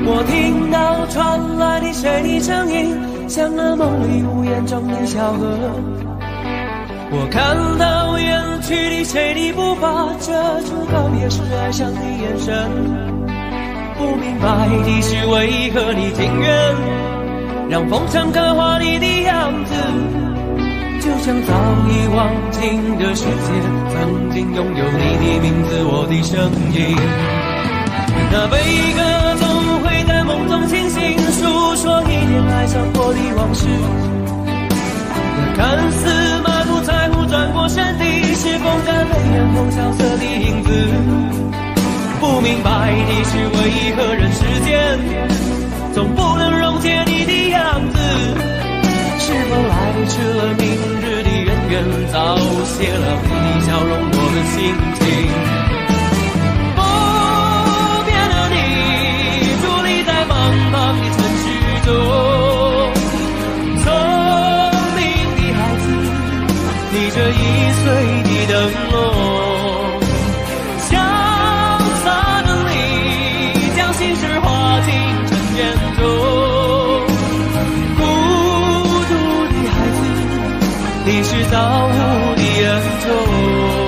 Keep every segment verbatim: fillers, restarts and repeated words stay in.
我听到传来的谁的声音，像那梦里无言中的小河。我看到远去的谁的步伐，遮住告别时哀伤的眼神。不明白的是为何你情愿让风尘刻画你的样子，就像早已忘情的世界，曾经拥有你的名字，我的声音。那悲歌总会在梦中清醒，诉说一点爱上过的往事。那看似满不在乎转过身的，是风干泪眼后萧瑟的影子。不明白的是为何人世间总不能溶解你的样子，是否来迟了明日的渊源，早谢了你的笑容我的心情。不变的你伫立在茫茫的城市中，聪明的孩子你这一岁的灯笼，潇洒的你将心事化进尘缘中，孤独的孩子你是造物的恩宠。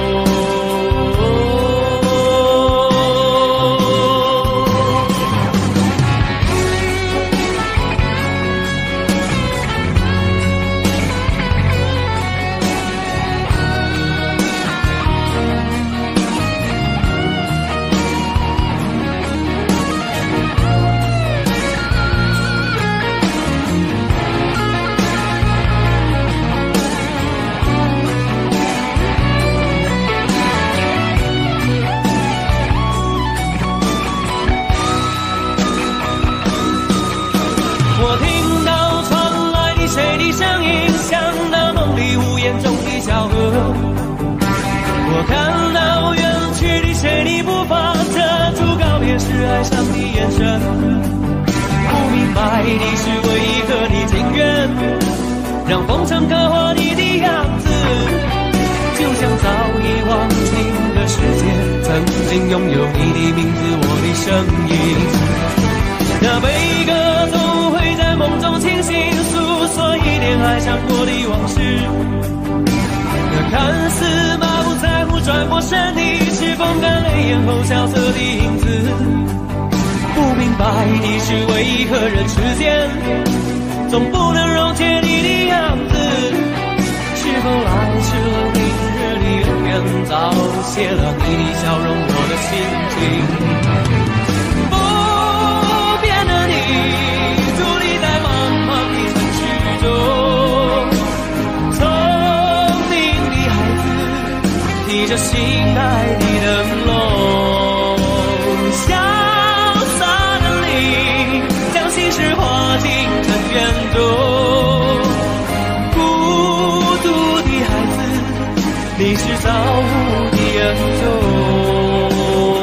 我看到远去的谁的步伐，遮住告别时哀伤的眼神。不明白的是为何你情愿让风尘刻画你的样子，就像早已忘情的世界，曾经拥有你的名字，我的声音。那悲歌总会在梦中清醒，诉说一点爱上过的往事。那看似马不在乎转过身的，是风干泪眼后萧瑟的影子。不明白的是为何人世间总不能溶解你的样子，是否来迟了明日的渊源，早谢了你的笑容我的心情。不变的你伫立在茫茫的城市中，聪明的孩子提着心爱的灯笼，潇洒的你将心事化进尘缘中，孤独的孩子你是造物的恩宠。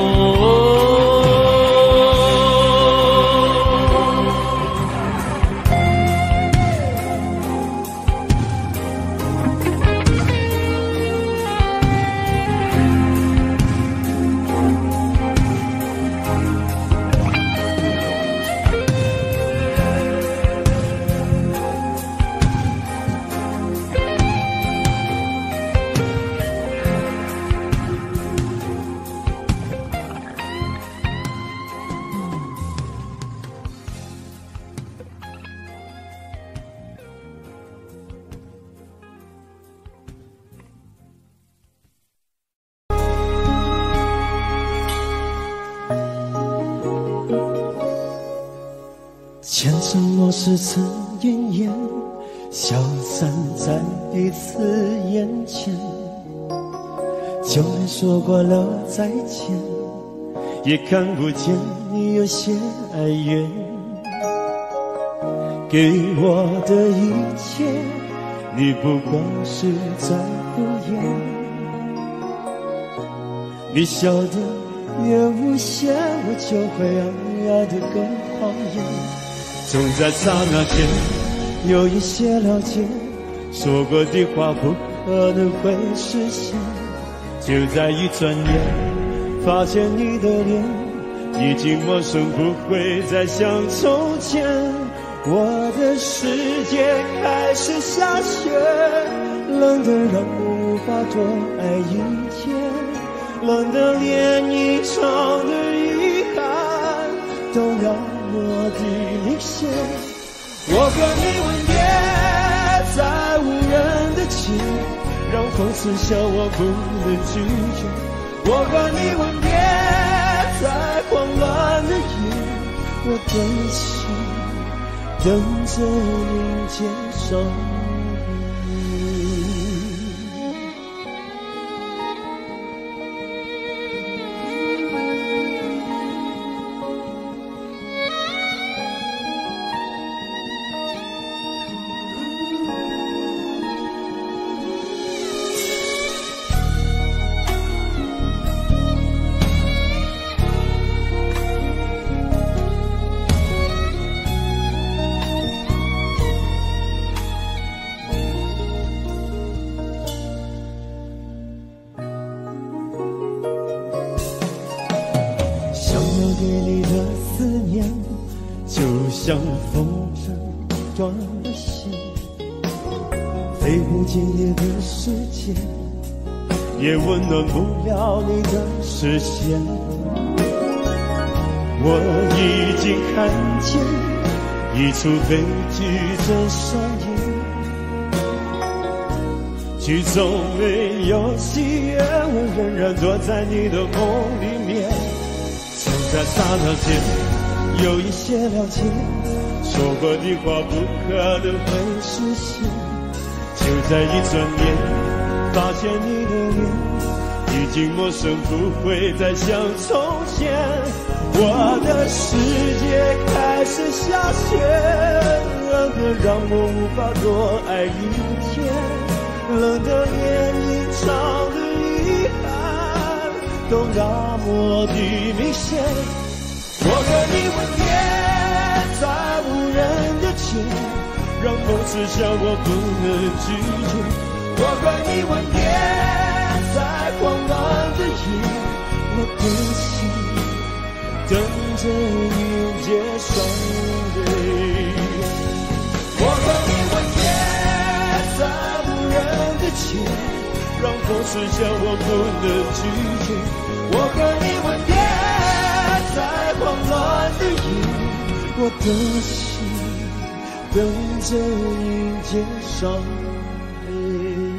前尘莫是曾云烟，消散在彼此眼前。就连说过了再见，也看不见你有些哀怨。给我的一切，你不过是在敷衍。你笑得越无邪，我就会爱爱得更讨厌。总在刹那间有一些了解，说过的话不可能会实现。就在一转眼，发现你的脸已经陌生，不会再像从前。我的世界开始下雪，冷得让我无法多爱一天，冷得连一场的遗憾都要抹地明显。我和你吻别在无人的街，让风刺笑我不能拒绝。我和你吻别在慌乱的夜，我等起等着迎接伤对你的思念，就像风筝断了线，飞不进你的世界，也温暖不了你的视线。我已经看见一出悲剧正上演，剧中没有喜悦，我仍然躲在你的梦里面。在刹那间有一些了解，说过的话不可能会实现。就在一转眼，发现你的脸已经陌生，不会再像从前。我的世界开始下雪，冷得让我无法多爱一天，冷得连一场的遗憾都那么的明显。我和你吻别在无人的街，让风刺笑我不能拒绝。我和你吻别在慌乱的夜，我的心等着迎接伤悲。我和你吻别在无人的街，让风刺笑我不能拒绝。我和你吻别在慌乱的夜，我的心等着迎接伤悲。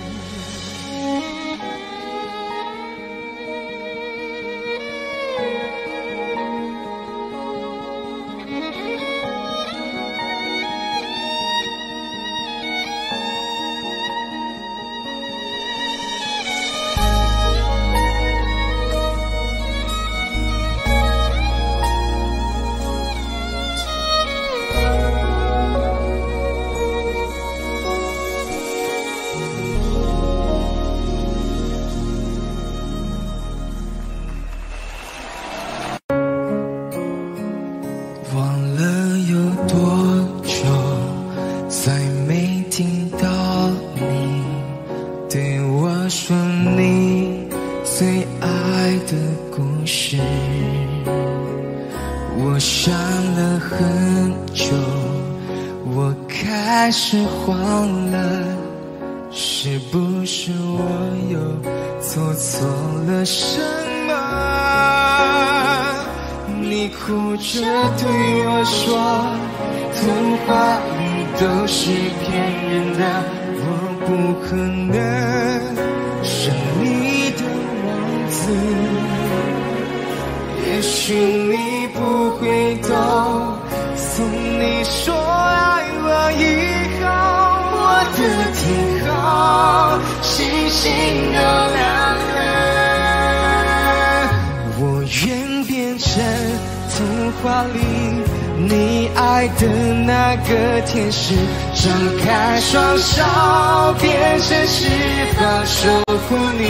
天使张开双手，变成翅膀守护你。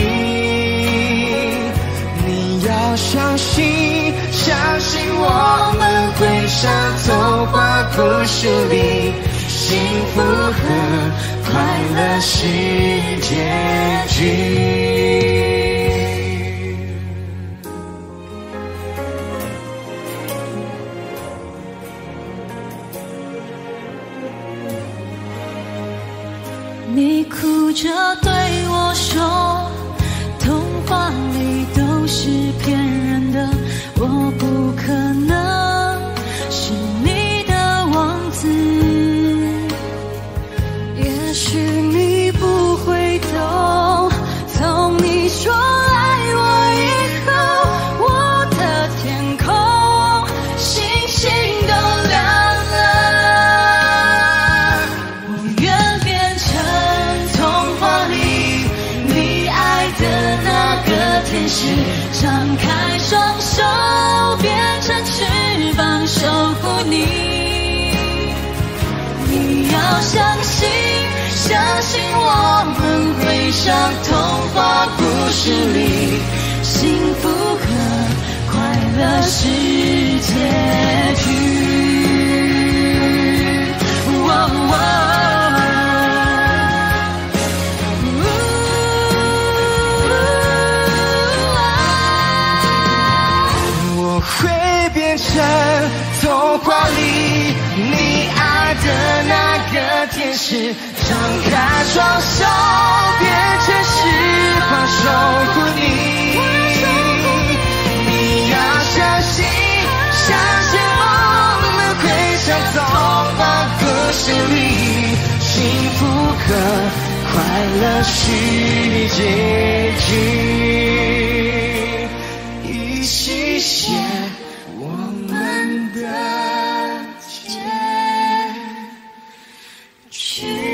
你要相信，相信我们会像童话故事里，幸福和快乐是结局。 着对我说，童话里都是骗人的，我不可能是你的王子。也许你不会懂，从你说爱我以后，我的天空星星都亮了。我愿变成童话里你爱的那个天使，张开双手变成翅膀守护你。你要相信，相信我们会像童话故事里，幸福和快乐是结局。哦哦会变成童话里你爱的那个天使，张开双手变成翅膀守护你。你要相信，相信我们会像童话故事里，幸福和快乐是结局。一起写我们的结局。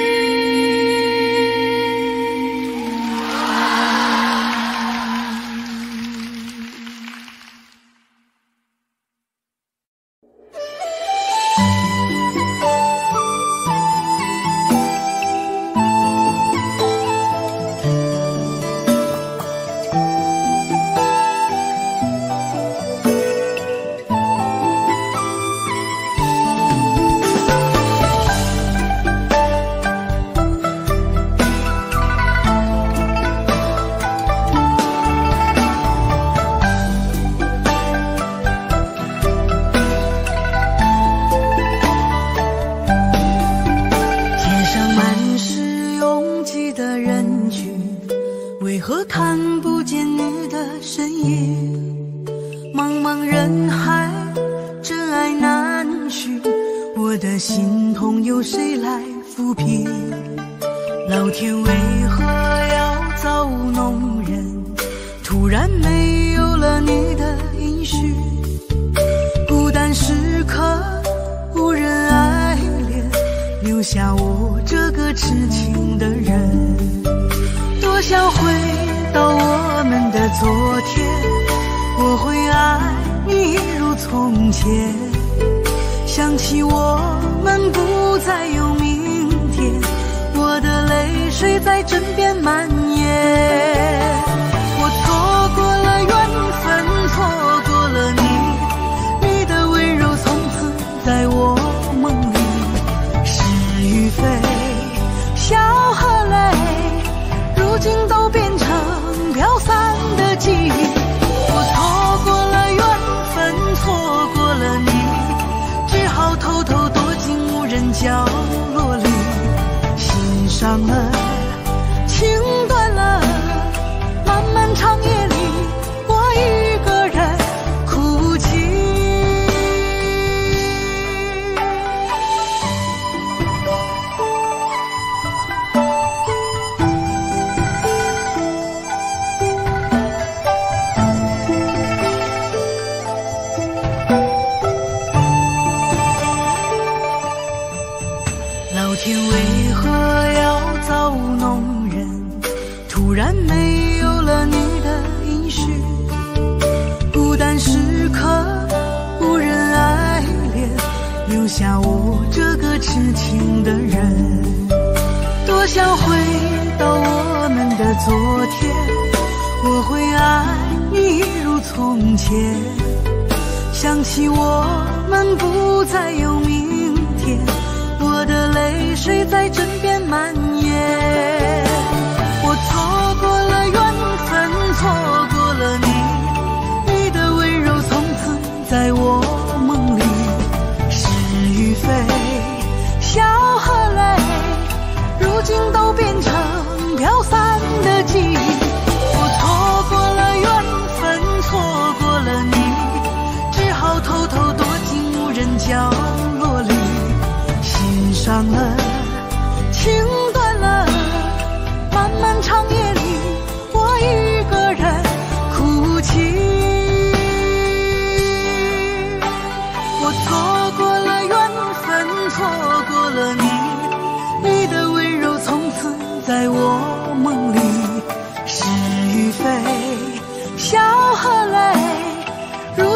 想起我们不再有明天，我的泪水在枕边蔓延。我错过了缘分，错过了你，你的温柔从此在我梦里。是与非，笑和泪，如今都变成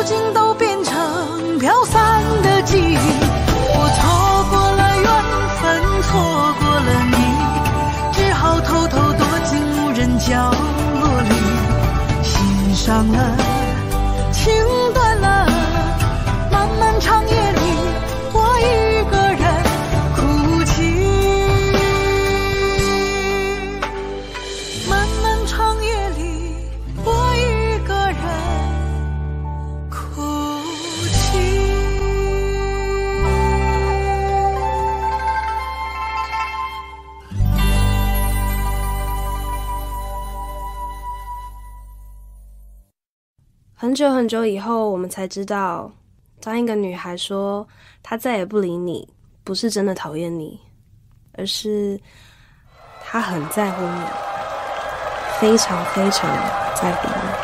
今都变成飘散的记忆。我错过了缘分，错过了你，只好偷偷躲进无人角落里，心伤了，情断了，漫漫长夜里，我一个人哭泣。漫漫长夜里，我一个人哭泣。 很久很久以后，我们才知道，当一个女孩说她再也不理你，不是真的讨厌你，而是她很在乎你，非常非常在乎你。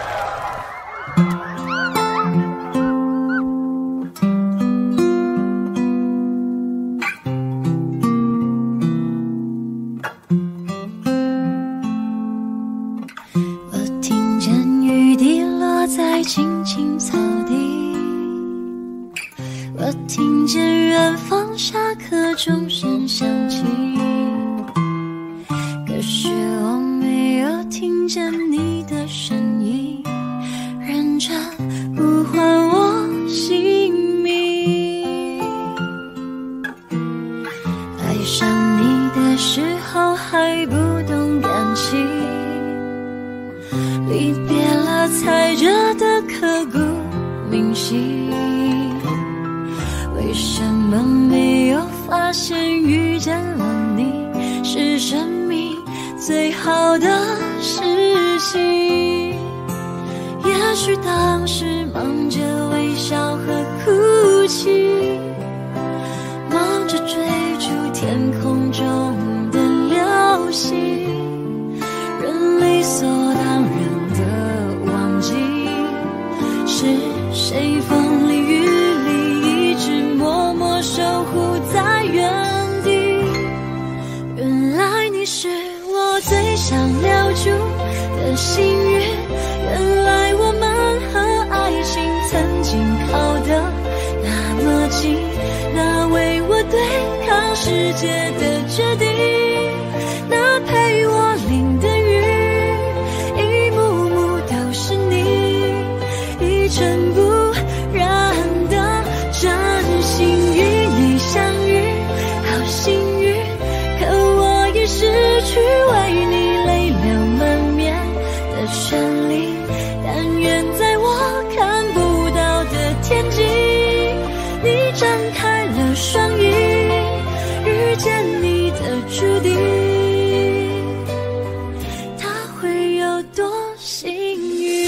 我听见雨滴落在青青草地，我听见远方下课钟声响起，可是我没有听见你的声音，认真呼唤我姓名。爱上你的时候还不懂感情，离别了才觉得刻骨铭心。为什么没有发现遇见了你是生命最好的事情？也许当时忙着微笑和哭泣，忙着追逐天空中的流星，人理所当然的忘记是谁风里雨里一直默默守护在原地。原来你是我最想留住的幸运，原来我们和爱情曾经靠得那么近，那为我对抗世界的决定，那陪我淋的雨，一幕幕都是你，一尘不染的真心。与你相遇好幸运，可我已失去为你泪流满面的权利。但愿在我看不到的天际，你张开了双翼，遇见你的注定，他会有多幸运？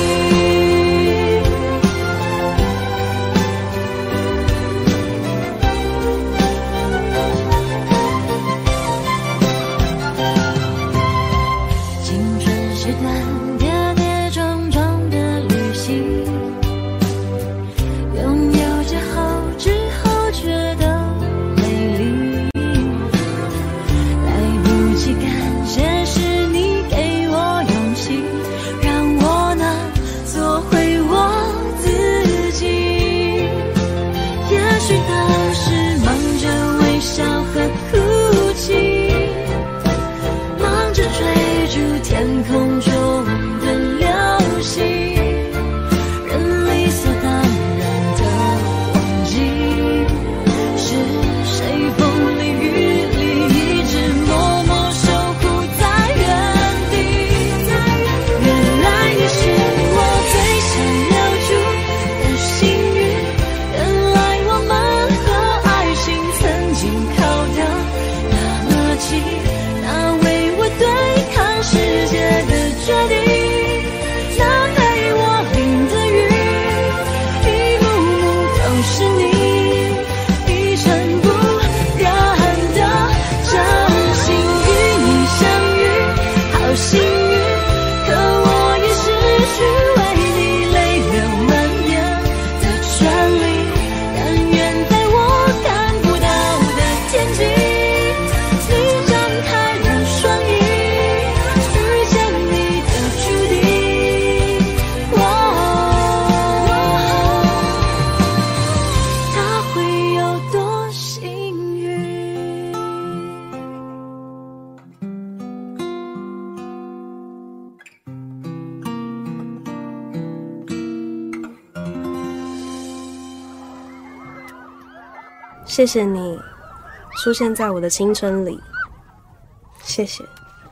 青春是段跌跌撞撞的旅行，拥有之后之后觉得美丽，来谢谢你出现在我的青春里，谢谢。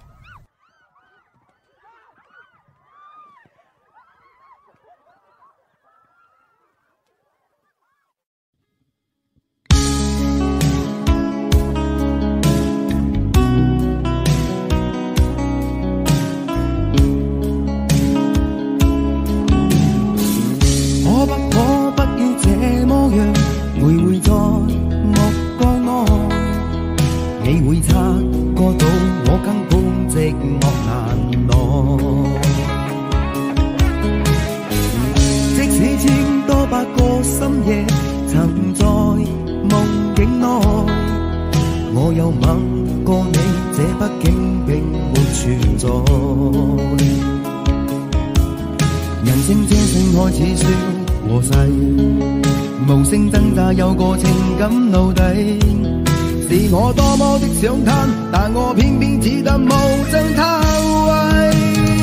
想嘆，但我偏偏只得無盡偷慰。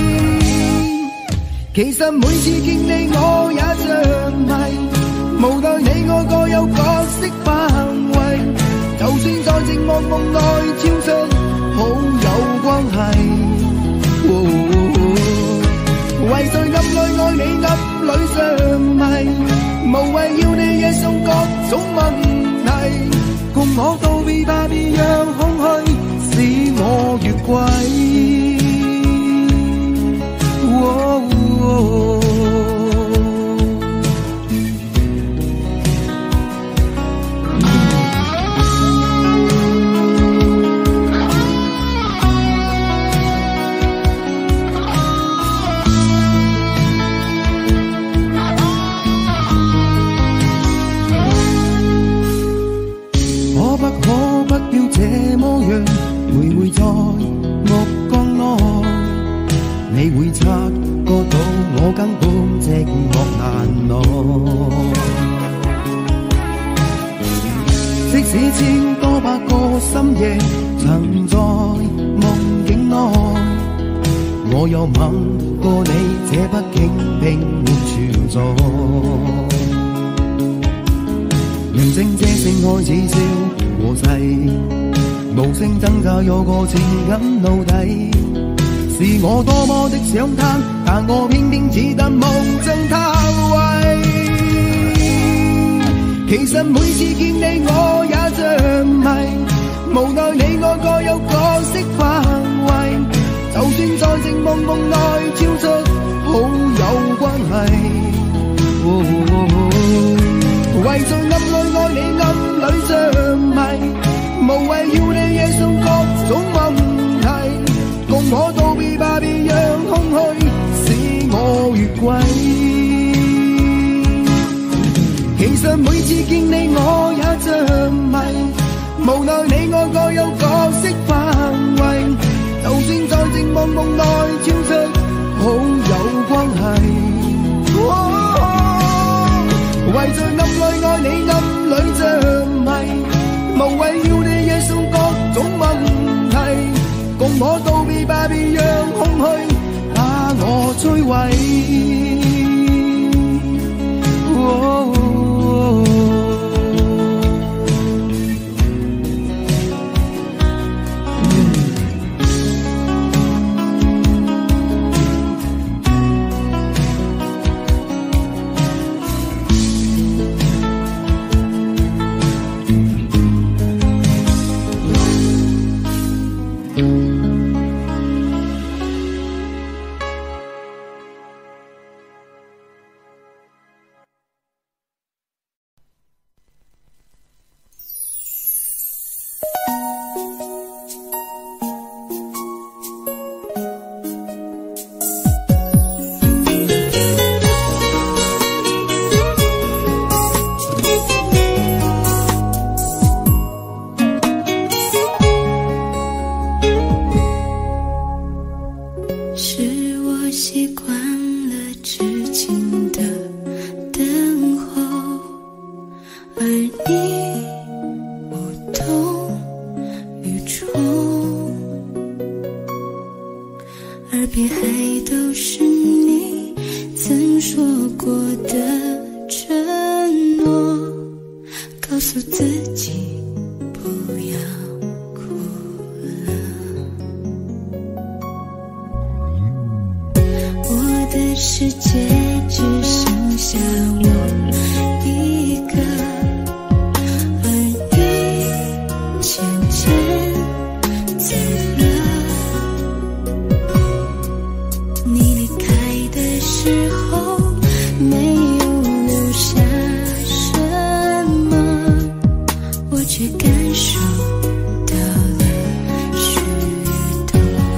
其實每次見你我也像迷，無奈你我各有角色範圍，就算在寂寞夢內超出好有關係。哦哦、為在暗裏愛你暗裏相迷，無謂要你惹上各種問題。共我道別吧，別讓空虛使我越軌。哦哦這麼樣徘徊在目光內，你會察覺到我根本寂寞難耐。即使千多百個深夜曾在夢境內，我又吻過你，這畢竟並沒存在。明星這聲開始笑和逝，無聲掙扎有個情感奴隸，是我多麼的想攤，但我偏偏只得無盡偷慰。其實每次見你我也像迷，無奈你我各有角色範圍，就算在寂寞夢內超出好有關係。哦哦哦為在暗裏愛你暗裏相迷，無謂要你惹上各種問題。共我道別吧，別讓空虛使我越軌。其實每次見你我也像迷，無奈你我各有角色範圍，就算在寂寞夢內超出好有關係。哦為在暗裏愛你暗裏像迷，無謂要你惹上各種問題。共我道別吧，別讓空虛把我摧毀。哦说过的承诺，告诉诉自己不要哭了。我的世界只剩下我一个，而你渐渐走了。你离开的时候没有留下什么，我却感受到了许多。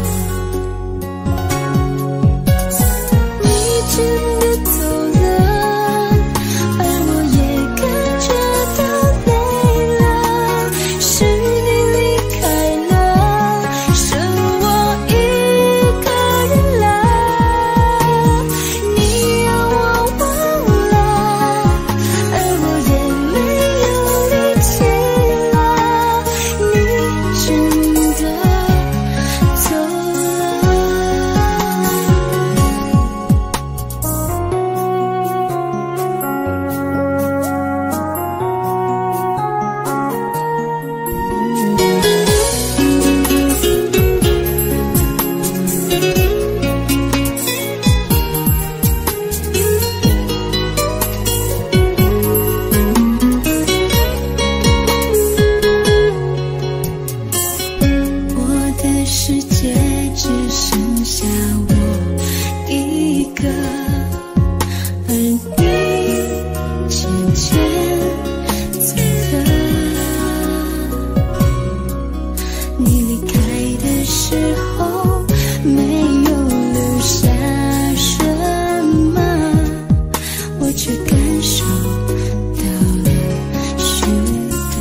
你真的走了，而我也感觉到累了。是你离开了，剩我一个人了。你让我忘了，而我也没有力气了。你真的走了。我的世界只剩下我一个，而你渐渐走了。你离开的时候没有留下什么，我却感受到了许多。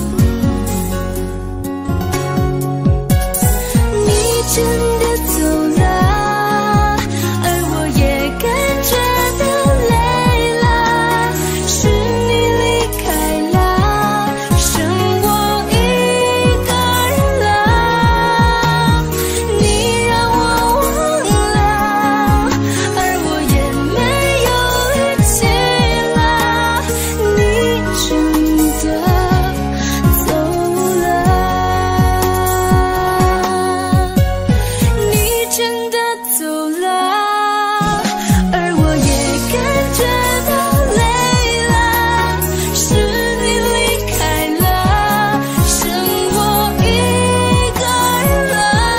你真的走了，而我也感觉到累了。是你离开了，剩我一个人了。你让我忘了，而我也没有力气了。你真的走了。你真的走了，而我也感觉到累了。是你离开了，剩我一个人了。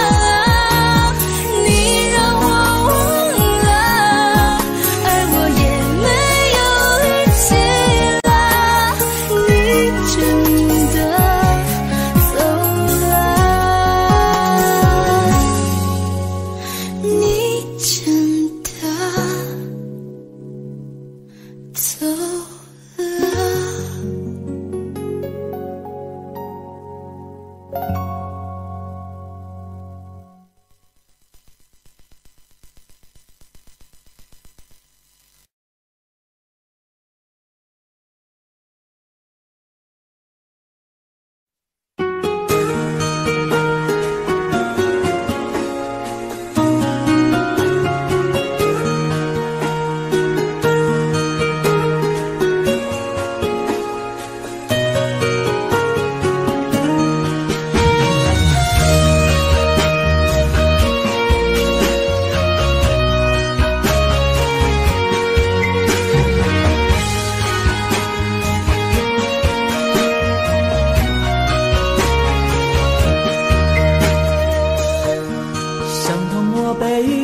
你让我忘了，而我也没有力气了。你真的走了。你真的走了。 伤痛我背，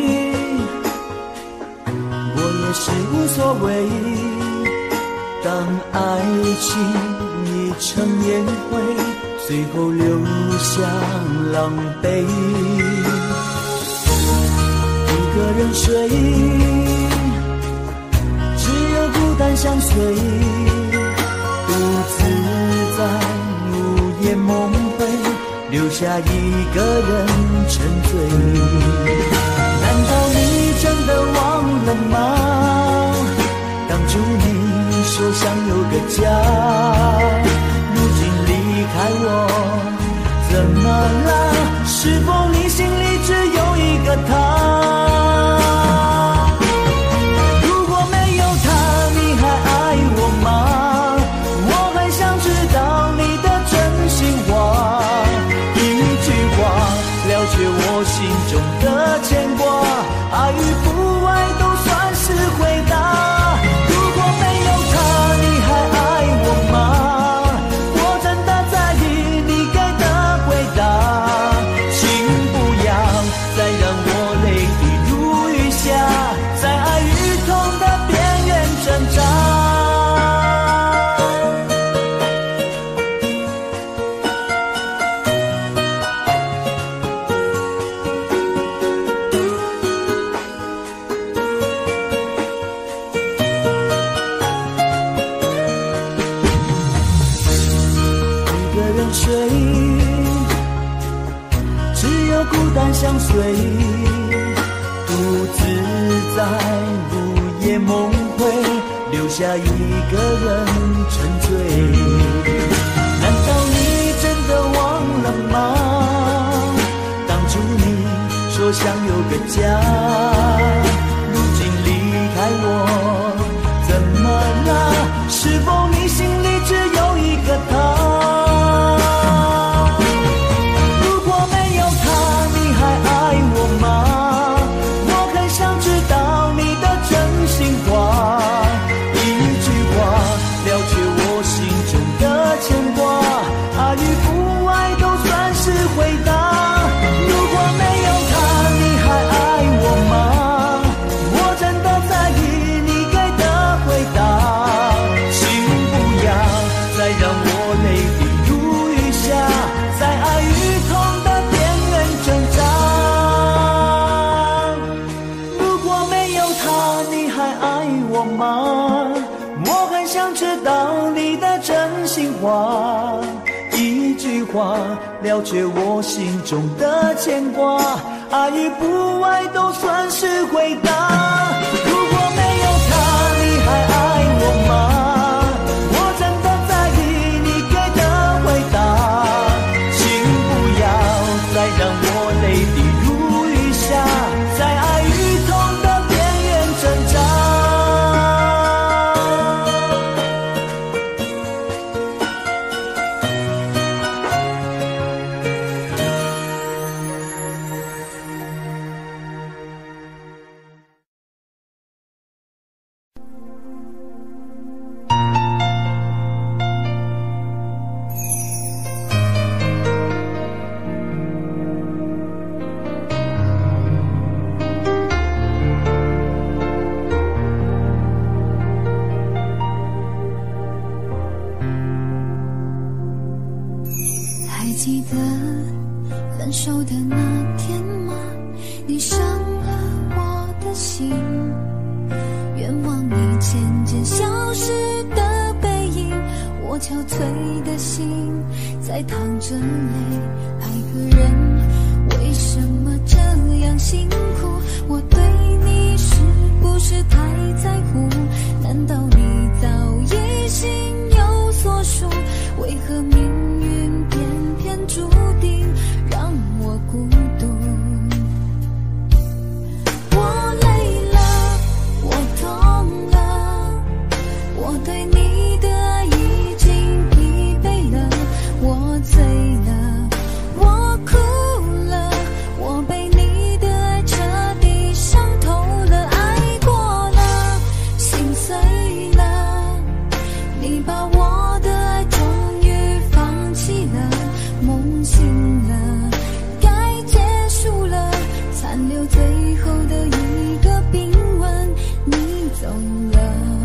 我也是无所谓。当爱情已成烟灰，最后留下狼狈。一个人睡，只有孤单相随，独自在午夜梦回，留下一个人沉醉。难道你真的忘了吗？当初你说想有个家，如今离开我，怎么了？是否你心里只有一个他？如果没有他，你还爱我吗？我很想知道你水，只有孤单相随，独自在午夜梦回，留下一个人沉醉。难道你真的忘了吗？当初你说想有个家，如今离开我怎么了？是否你心里只有一个他？如果没有他，你还爱我吗？我很想知道你的真心话，一句话了却我心中的牵挂，爱与不爱都算是回答。如果没有他，你还爱我吗？我真的在意你给的回答，请不要再让我泪滴如雨下，在爱与痛的边缘挣扎。如果没有他，你还爱我吗？我很想知道你的真心话，一句话了却我心中的牵挂，爱与不爱都算是回答。如果没有他，你还爱我吗？我真的在意你给的回答，请不要再让我泪滴如雨下，在爱与痛的边缘挣扎。 还记得分手的那天吗？你伤了我的心，愿望你渐渐消失的背影，我憔悴的心在淌着泪。爱个人为什么这样辛苦？我对你是不是太在乎？难道你早已心有所属？为何命运偏偏注定让我孤独？我累了，我痛了，我对你的爱已经疲惫了，我醉了，我哭了，我被你的爱彻底伤透了，爱过了，心碎了，你把我的爱终于放弃了，梦醒了，该结束了，残留最后的一个冰吻，你走了。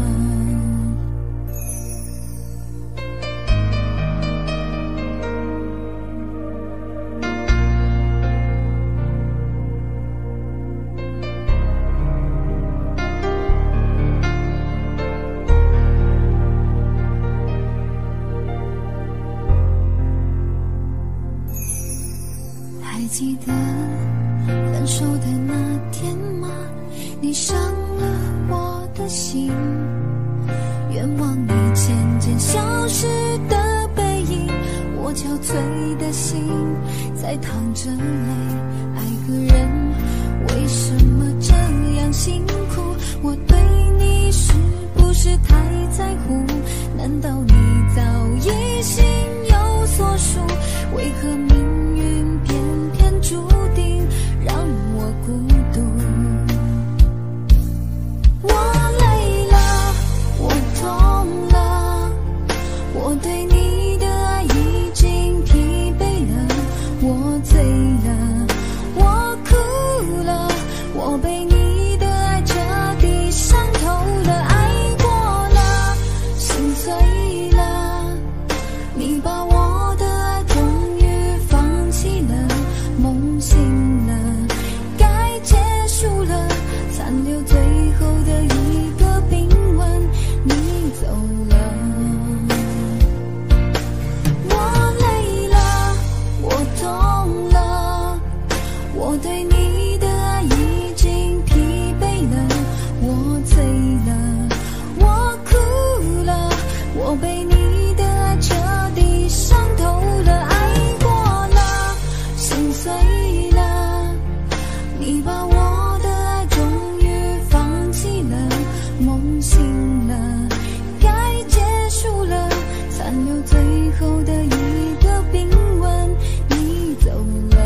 还记得分手的那天吗？你伤了我的心，愿望你渐渐消失的背影，我憔悴的心在淌着泪。爱个人为什么这样辛苦？我对你是不是太在乎？难道你早已心有所属？为何命运偏偏注定让我孤独？我累了，我痛了，我对你的爱已经疲惫了，我醉了，我哭了，我被你的爱彻底伤透了，爱过了，心碎了，你把我的爱终于被你的爱彻底伤透了，爱过了，心碎了，你把我的爱终于放弃了，梦醒了，该结束了，残留最后的一个冰吻，你走了。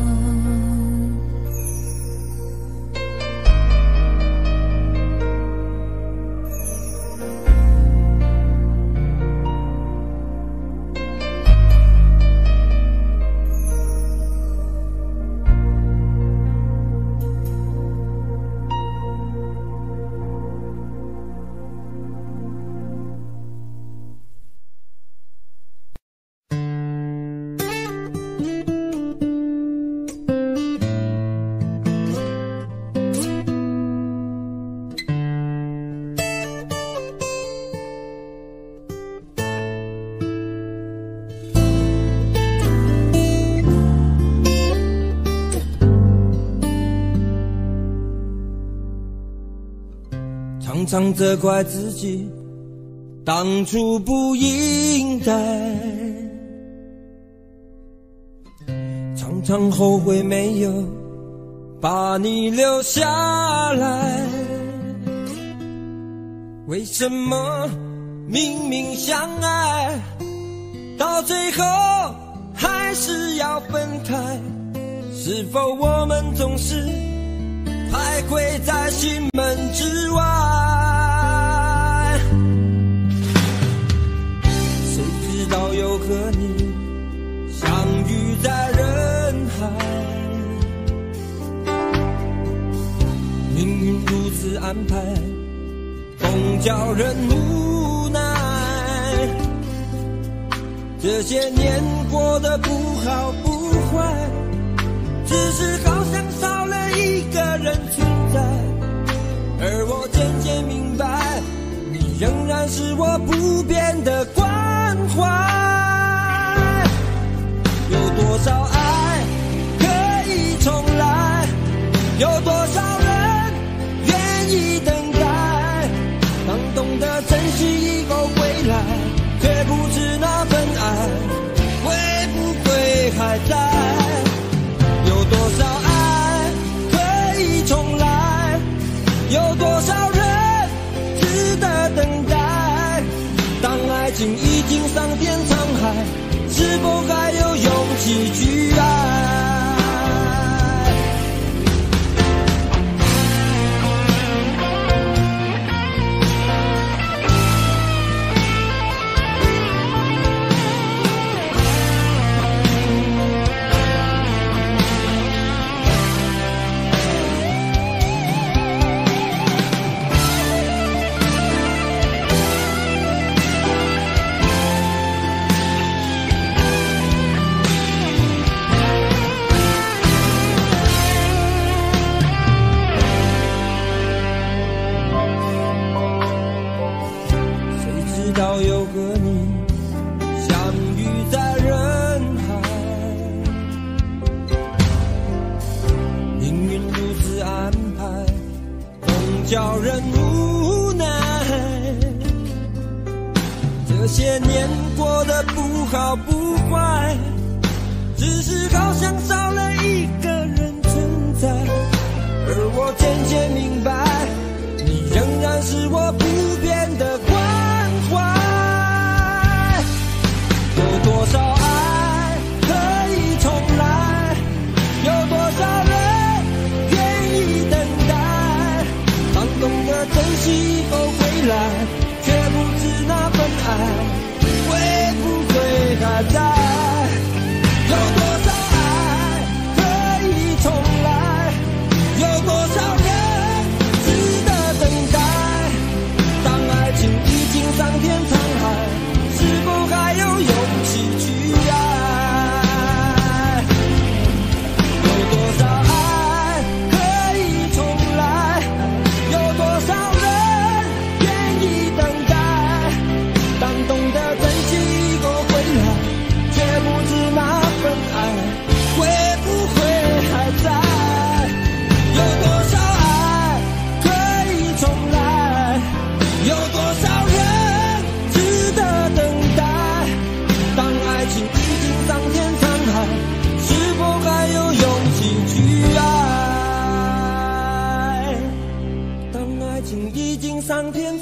常常责怪自己当初不应该，常常后悔没有把你留下来。为什么明明相爱，到最后还是要分开？是否我们总是徘徊在心门之外？谁知道又和你相遇在人海，命运如此安排，总叫人无奈。这些年过得不好不坏，只是好像少了一个人存在，而我渐渐明白，你仍然是我不变的关怀。有多少爱可以重来，有多少人愿意等待，当懂得珍惜以后回来，却不知那份爱会不会还在。有多少爱可以重来，有多少人值得等待，当爱情已经桑田沧海，是否还有勇气去爱？到又和你相遇在人海，命运如此安排，总叫人无奈。这些年过得不好不坏，只是好像少了一个人存在，而我渐渐明白，你仍然是我不变的关怀。有多少爱可以重来，有多少人愿意等待，当懂得珍惜以后回来，却不知那份爱会不会还在。有多少爱可以重来，有多少人值得等待，当爱情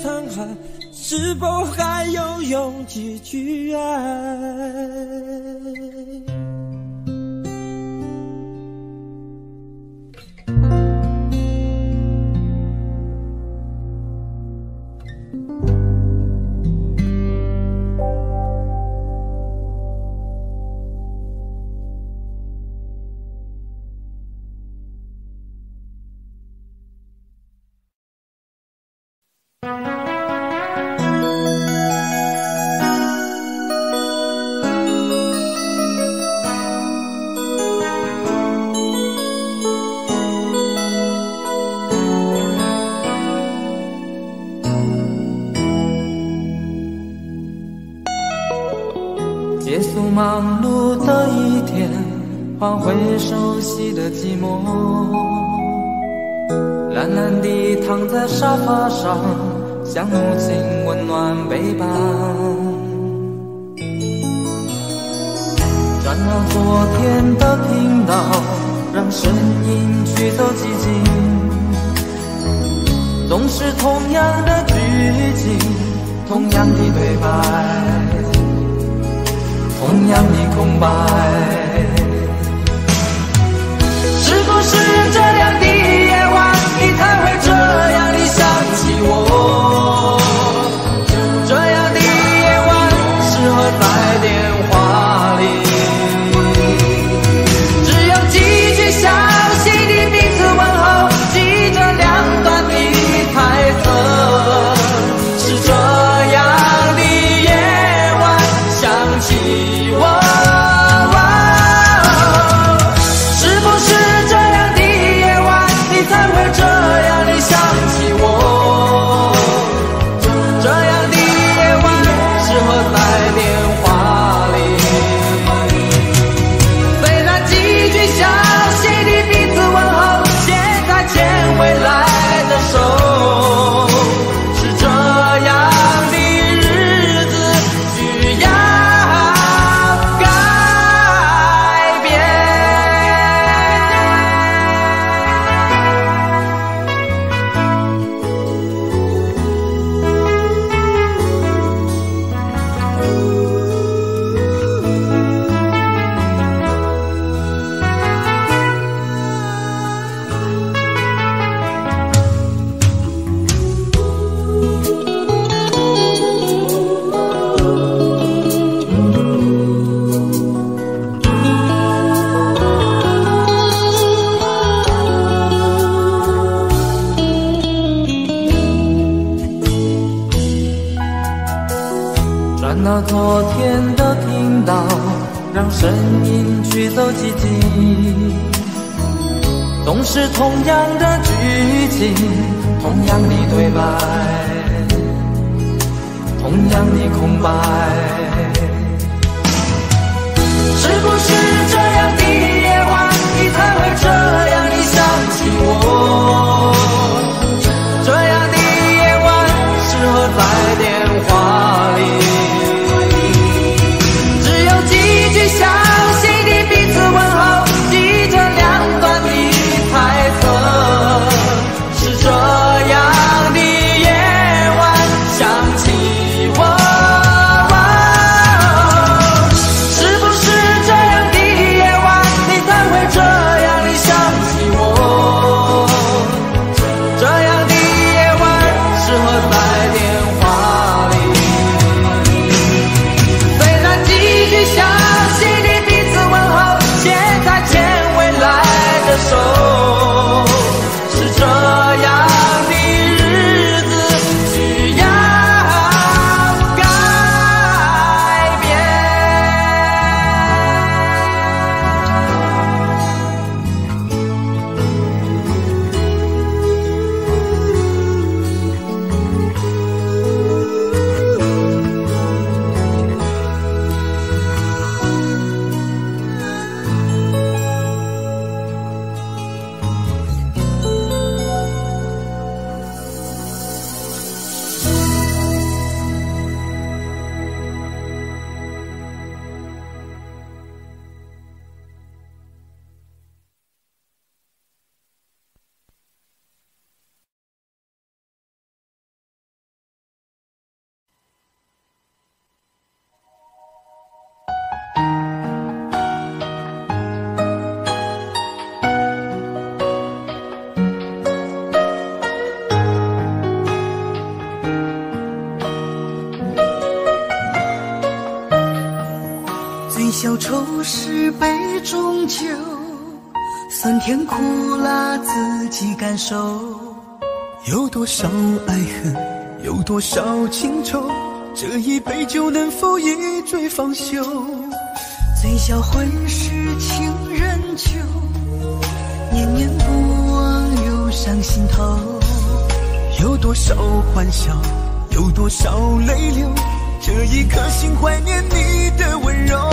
沧海，是否还有勇气去爱？ 结束忙碌的一天，换回熟悉的寂寞，懒懒地躺在沙发上，像母亲温暖背叛。转到昨天的频道，让声音驱走寂静，总是同样的剧情，同样的对白，同样的空白。是不是这样的夜晚，你才会这样的想起我？这样的夜晚适合在电话里，只有几句消息的彼此问候，记着两端的猜测。是这样的夜晚想起我。转到昨天的频道，让声音驱走寂静，总是同样的剧情，同样的对白，同样的空白。是不是这样的夜晚，你才会这样的想起我？这样的夜晚适合在电话里，消息的彼此问候，记着两端的猜测。是这样的夜晚想起我。 小愁是杯中酒，酸甜苦辣自己感受。 有多少爱恨，有多少情愁，这一杯酒能否一醉方休？ 醉销魂是情人酒，念念不忘忧伤心头。 有多少欢笑，有多少泪流，这一颗心怀念你的温柔。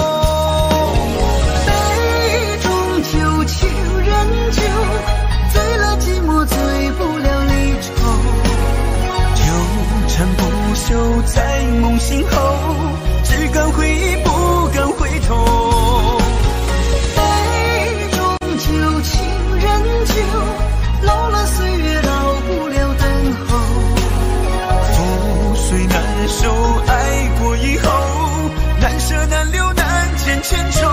杯中酒，情人酒，醉了寂寞，醉不了离愁。 纠缠不休在梦醒后，只敢回忆不敢回头。 杯中酒，情人酒，老了岁月老不了等候。 覆水难收，爱过以后，难舍难留难见千愁。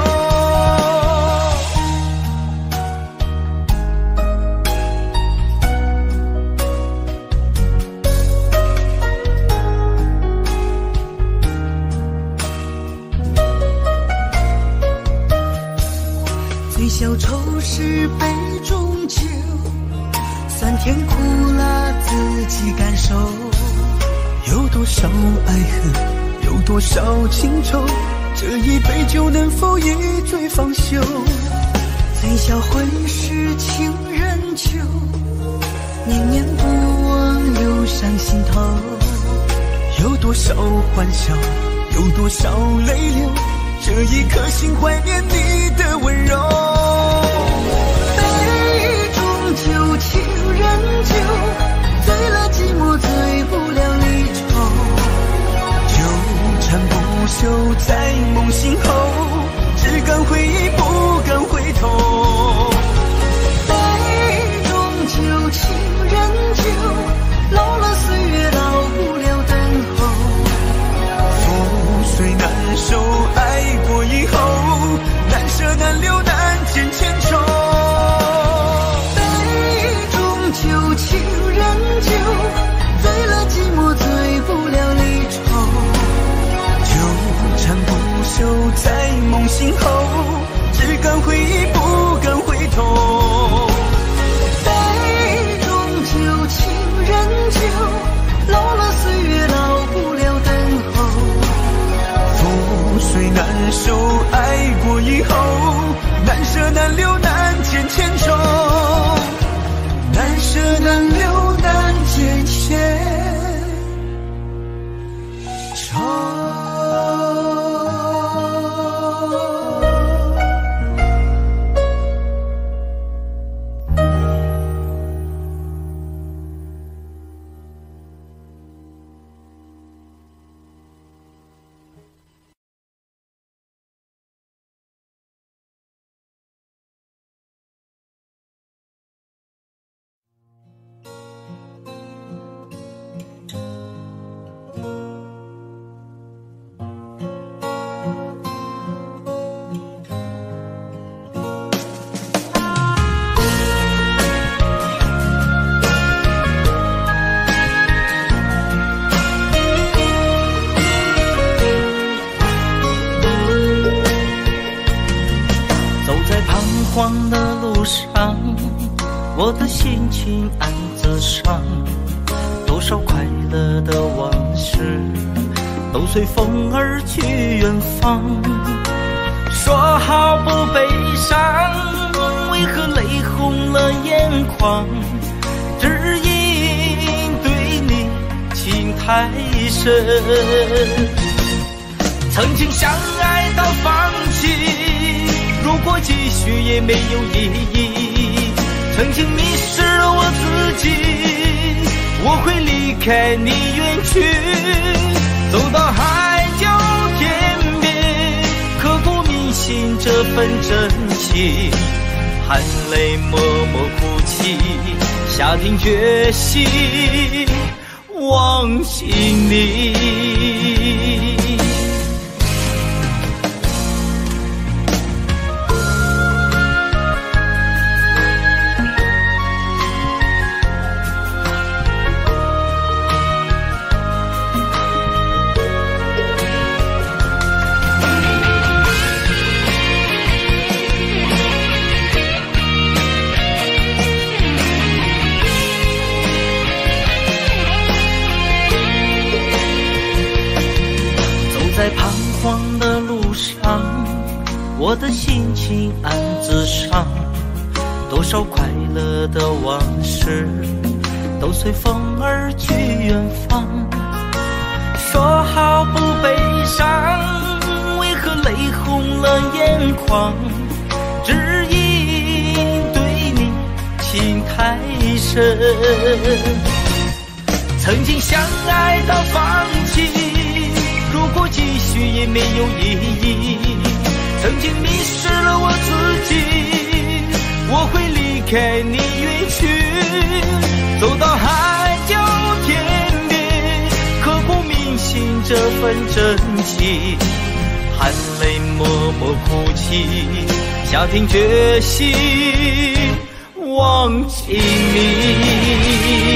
醉消愁是杯中酒，酸甜苦辣自己感受。 有多少爱恨，有多少情愁，这一杯酒能否一醉方休？ 醉销魂是情人酒，念念不忘忧伤心头。 有多少欢笑，有多少泪流，这一颗心怀念你的温柔。 杯中酒，情人酒，醉了寂寞，醉不了离愁。 纠缠不休在梦醒后，只敢回忆不敢回头。 杯中酒，情人酒，老了岁月老不了等候。 覆水难收，爱过以后，难舍难留难见千愁。 杯中酒，情人酒，醉了寂寞，醉不了离愁。 纠缠不休在梦醒后，只敢回忆不敢回头。 杯中酒，情人酒，老了岁月老不了等候。 覆水难收，爱过以后，难舍难留难见千愁。难舍难留难见千愁。 慌的路上，我的心情暗自伤，多少快乐的往事都随风而去远方。说好不悲伤，为何泪红了眼眶？只因对你情太深，曾经相爱到放弃，如果继续也没有意义。曾经迷失了我自己，我会离开你远去，走到海角天边，刻骨铭心这份真情，含泪默默哭泣，下定决心忘记你。 彷徨的路上，我的心情暗自伤，多少快乐的往事都随风而去远方。说好不悲伤，为何泪红了眼眶？只因对你情太深，曾经相爱到放弃，如果继续也没有意义。曾经迷失了我自己，我会离开你远去，走到海角天边，刻骨铭心这份真情，含泪默默哭泣，下定决心忘记你。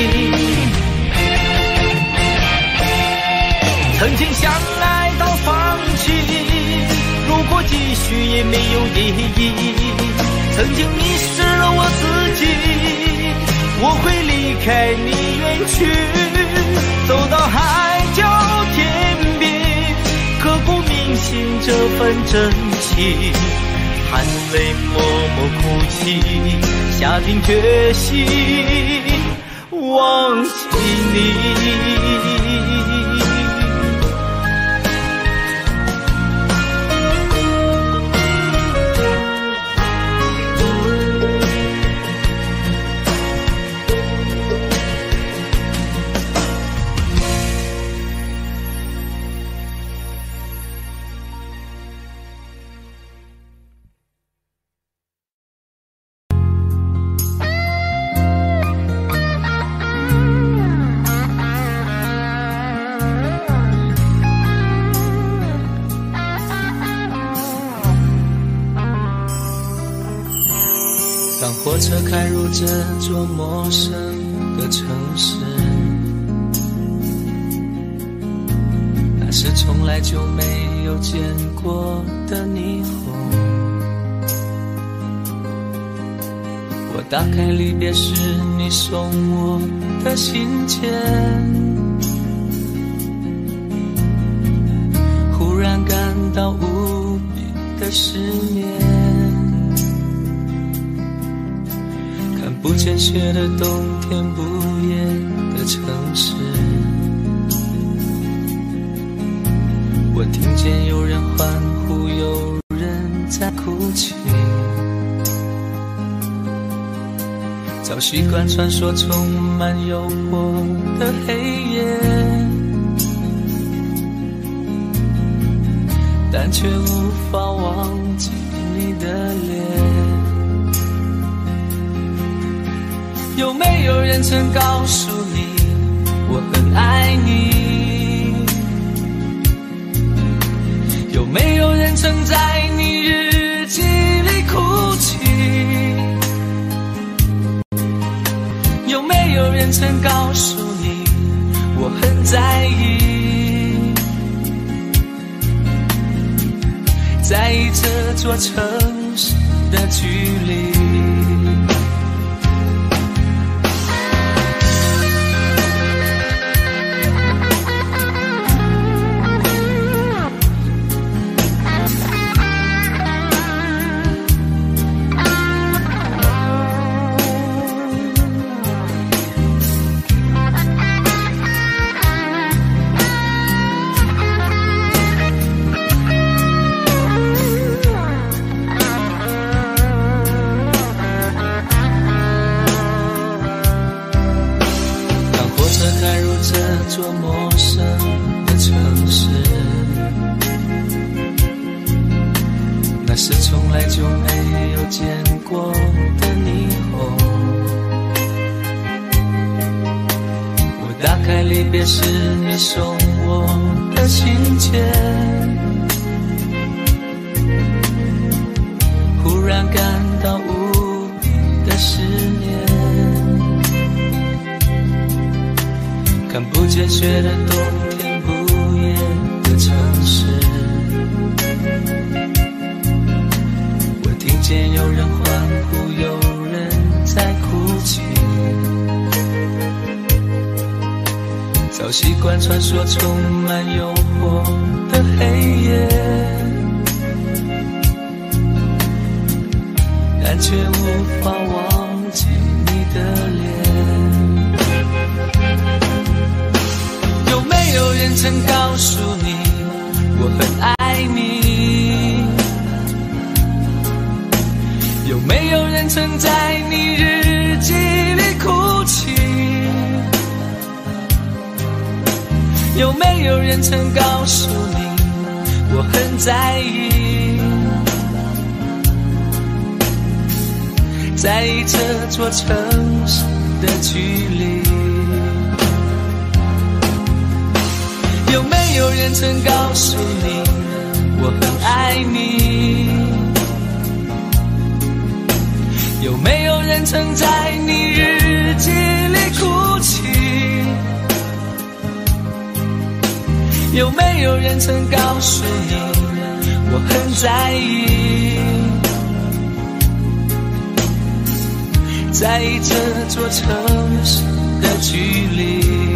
曾经相爱到放弃，如果继续也没有意义。曾经迷失了我自己，我会离开你远去，走到海角天边，刻骨铭心这份真情，含泪默默哭泣，下定决心忘记你。 当火车开入这座陌生的城市，那是从来就没有见过的霓虹。我打开离别时你送我的信件，忽然感到无比的失眠。不见雪的冬天，不夜的城市，我听见有人欢呼，有人在哭泣，早习惯穿梭充满诱惑的黑夜，但却无法忘记你的脸。有没有人曾告诉你我很爱你？有没有人曾在你日记里哭泣？有没有人曾告诉你我很在意？在意这座城市的距离。这座陌生的城市，那是从来就没有见过的霓虹。我打开离别时你送我的信件，忽然感到无比的失眠。看不见雪的冬天，不夜的城市，我听见有人欢呼，有人在哭泣，早习惯穿梭充满诱惑活的黑夜，但却无法忘记你的脸。有没有人曾告诉你我很爱你？有没有人曾在你日记里哭泣？有没有人曾告诉你我很在意？在意这座城市的距离。有没有人曾告诉你我很爱你？有没有人曾在你日记里哭泣？有没有人曾告诉你我很在意？在意这座城市的距离。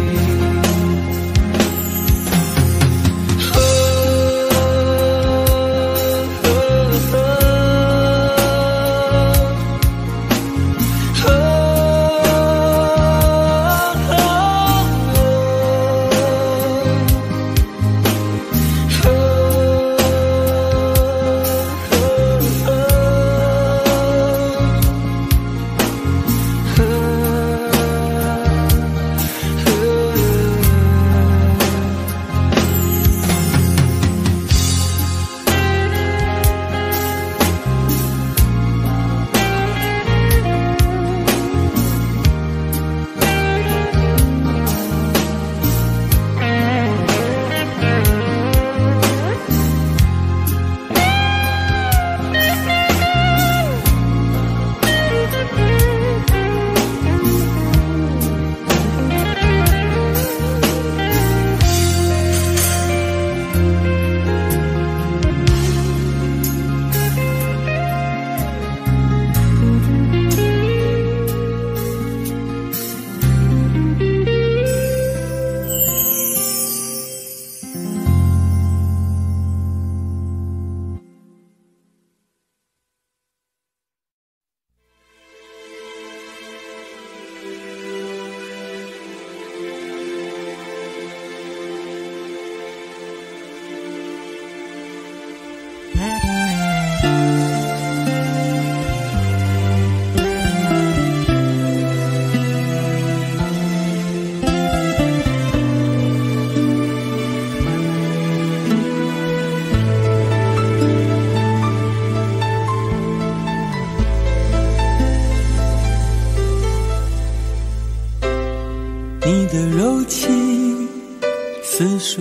你的柔情似水，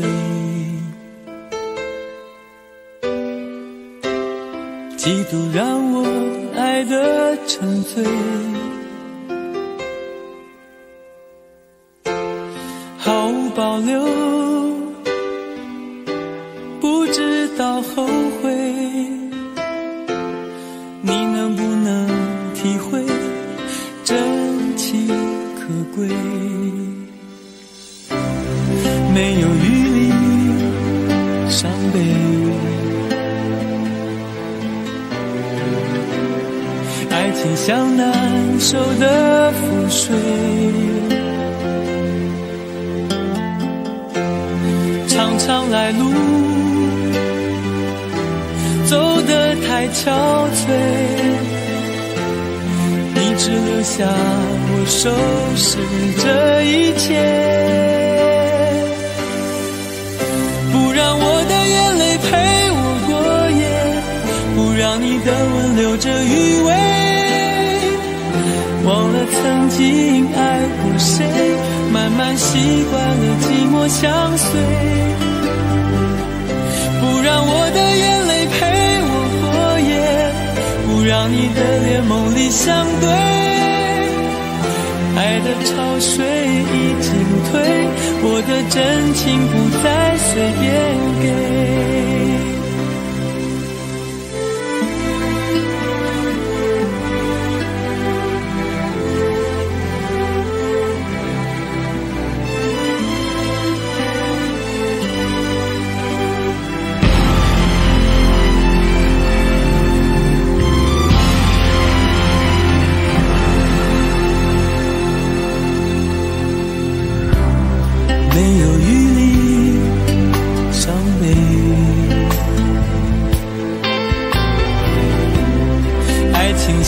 几度让我爱得沉醉，毫无保留，不知道后悔。你能不能体会真情可贵？没有余力伤悲，爱情像难收的覆水，长长来路走得太憔悴，你只留下我收拾这一切。不让我的眼泪陪我过夜，不让你的吻留着余味，忘了曾经爱过谁，慢慢习惯了寂寞相随。不让我的眼泪陪我过夜，不让你的脸梦里相对，爱的潮水已经退，我的真情不再随便给。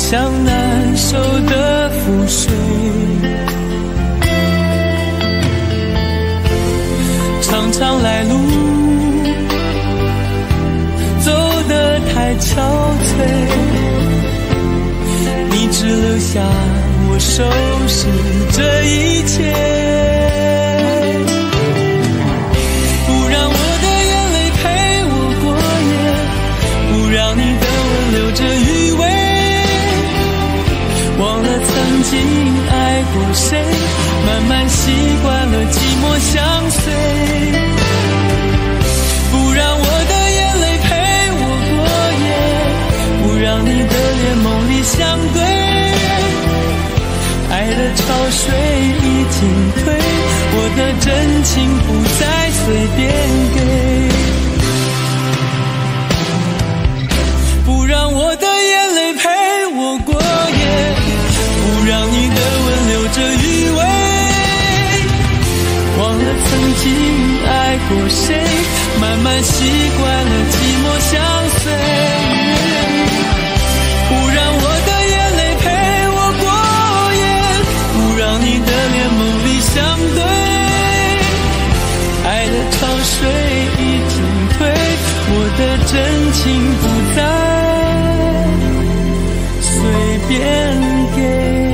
像难收的覆水，常常来路走得太憔悴，你只留下我收拾这一切，不让我的眼泪陪我过夜，不让你的吻留着余味，忘了曾经爱过谁，慢慢习惯了寂寞相随，不让我的眼泪陪我过夜，不让你的脸梦里相对，爱的潮水已经退，我的真情不再随便给，不让我的眼泪陪我过夜，不让你的吻留着余味，忘了曾经爱过谁，慢慢习惯了寂寞相随，不让我的眼泪陪我过夜，不让你的脸梦里相对，爱的潮水已经退，我的真情不再随便给。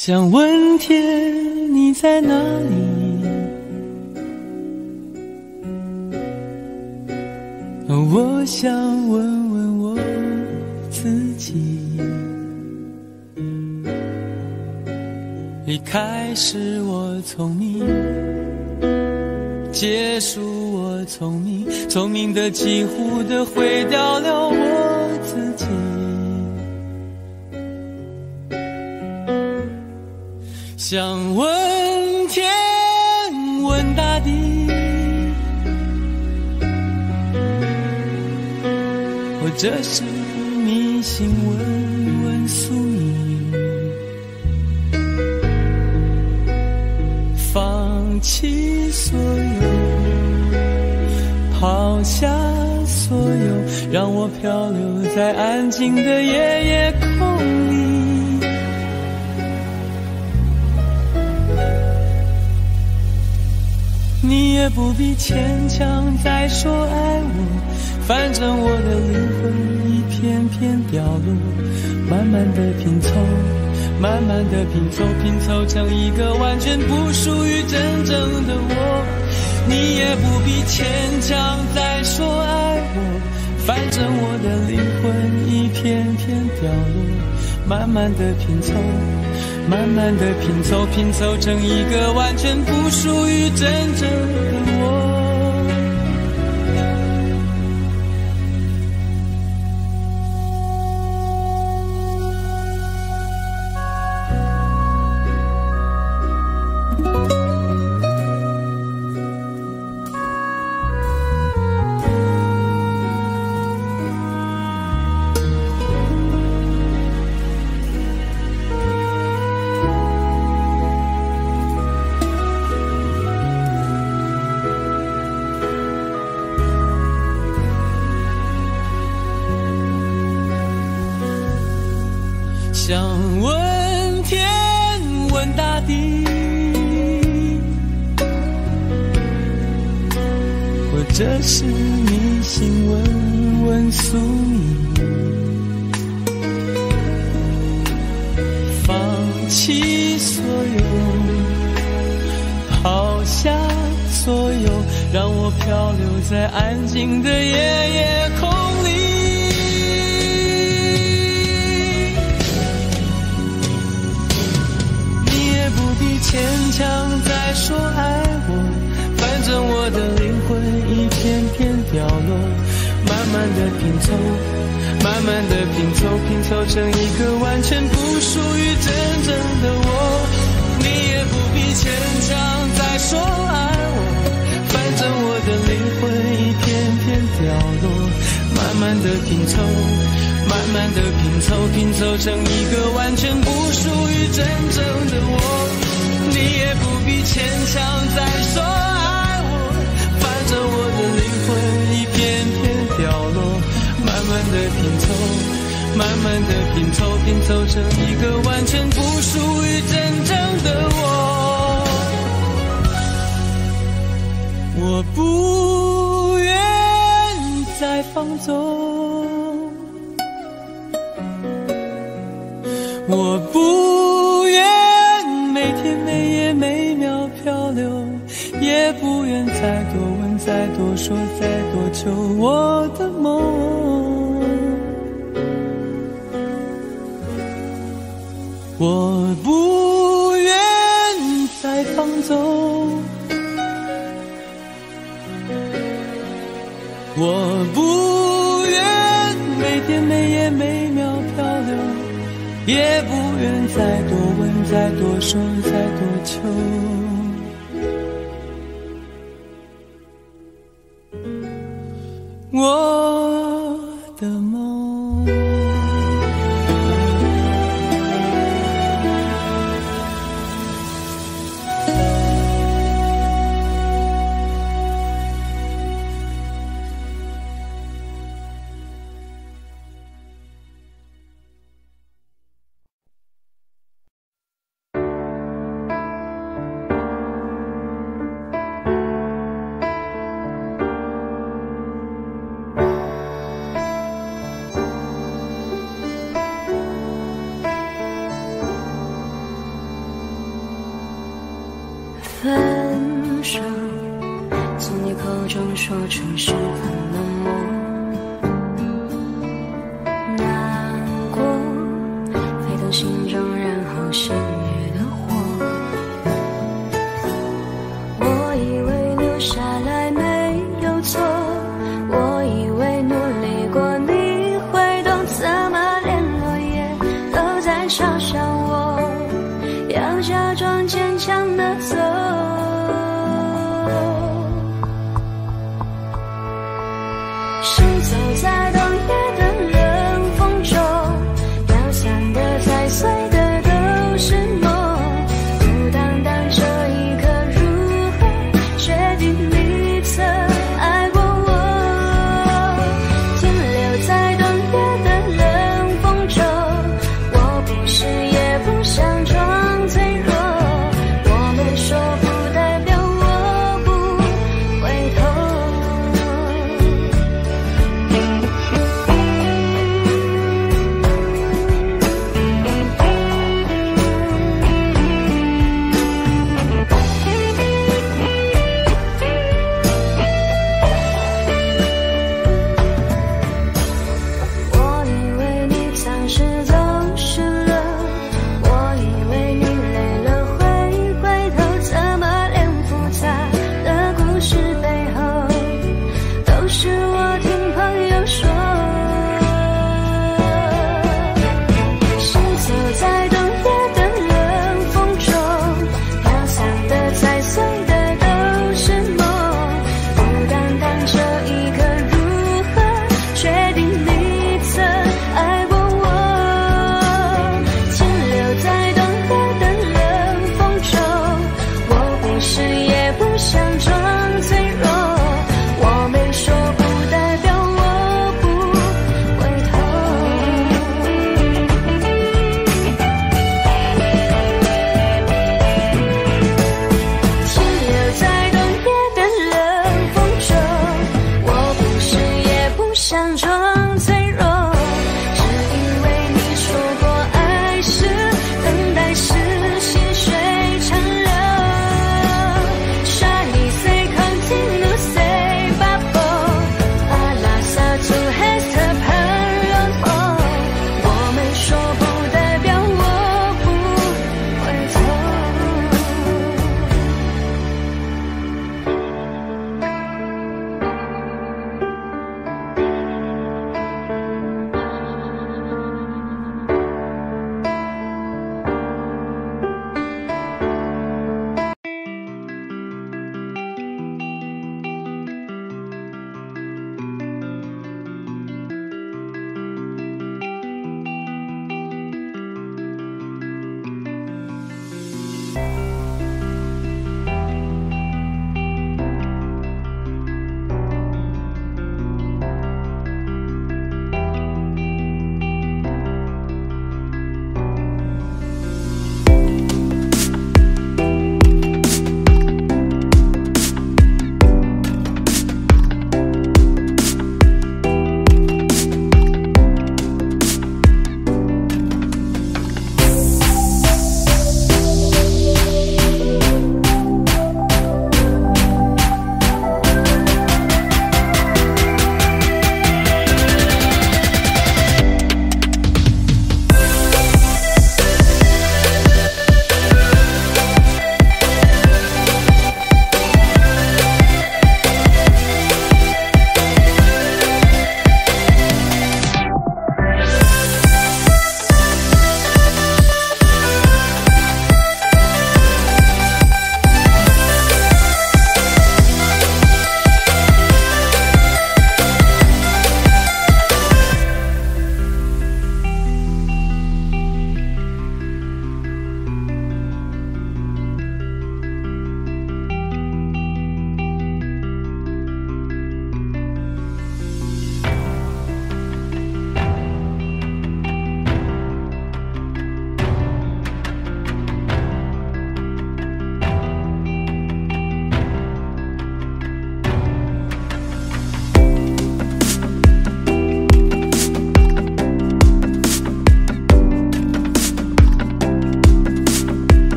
想问天你在哪里，我想问问我自己，一开始我聪明，结束我聪明，聪明的几乎的毁掉了我自己。想问天问大地，或者是迷信问问宿命，放弃所有，抛下所有，让我漂流在安静的夜夜空里。你也不必牵强再说爱我，反正我的灵魂一片片掉落，慢慢的拼凑，慢慢的拼凑，拼凑成一个完全不属于真正的我。你也不必牵强再说爱我，反正我的灵魂一片片掉落，慢慢的拼凑，慢慢的拼凑，拼凑成一个完全不属于真正的我。想问天问大地，或者是迷信问问宿命，放弃所有，抛下所有，让我漂流在安静的夜夜空里。牵强再说爱我，反正我的灵魂一片片掉落，慢慢的拼凑，慢慢的拼凑，拼凑成一个完全不属于真正的我。你也不必牵强再说爱我，反正我的灵魂一片片掉落，慢慢的拼凑，慢慢的拼凑，拼凑成一个完全不属于真正的我。你也不必牵强再说爱我，反正我的灵魂一片片掉落，慢慢的拼凑，慢慢的拼凑，拼凑成一个完全不属于真正的我。我不愿再放纵，我不愿每天每夜每秒漂流，也不愿再多问再多说再多求我的梦。我不愿再放纵，我不愿每天每夜每秒漂流，也不愿再多问再多说再多求我的梦。 分手，从你口中说出十分冷漠，难过沸腾心中，然后熄灭的火。我以为留下来没有错，我以为努力过你会懂，怎么连落叶都在嘲笑我，要假装坚强的走。